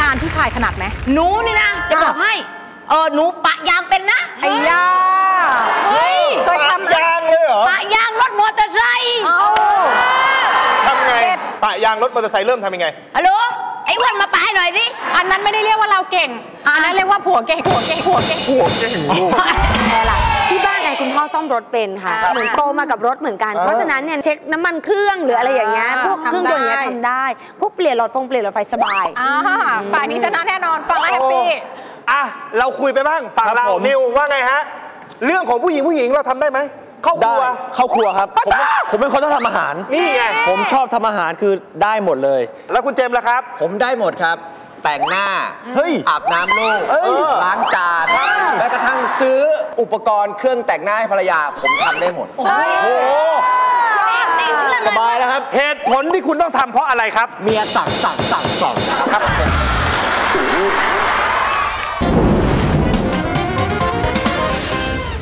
านผู้ชายถนัดไหมหนูนี่นะจะบอกให้หนูปะยางเป็นนะไอ้ยาเฮ้ยเคยทำยางเลยเหรอปะยางรถมอเตอร์ไซค์ทำไงปะยางรถมอเตอร์ไซค์เริ่มทำยังไงฮัลโหลไอ้อ้วนมาปะให้หน่อยสิอันนั้นไม่ได้เรียกว่าเราเก่งอันนั้นเรียกว่าผัวเก่งที่บ้านคุณพ่อซ่อมรถเป็นค่ะเหมือนโตมากับรถเหมือนกันเพราะฉะนั้นเนี่ยเช็คน้ำมันเครื่องหรืออะไรอย่างเงี้ยพวกเครื่องยนต์เนี้ยทำได้พวกเปลี่ยนหลอดไฟสบายฝ่ายนี้ชนะแน่นอนฟังแล้วแฮปปี้เราคุยไปบ้างฝั่งเรานิวว่าไงฮะเรื่องของผู้หญิงเราทำได้ไหมเข้าครัวครับผมเป็นคนที่ทำอาหารนี่ไงผมชอบทำอาหารคือได้หมดเลยแล้วคุณเจมส์ล่ะครับผมได้หมดครับแต่งหน้าอาบน้ำลูกล้างจานแม้กระทั่งซื้ออุปกรณ์เครื่องแต่งหน้าให้ภรรยาผมทำได้หมดโอ้โหสบายแล้วครับเหตุผลที่คุณต้องทำเพราะอะไรครับเมียสั่งครับ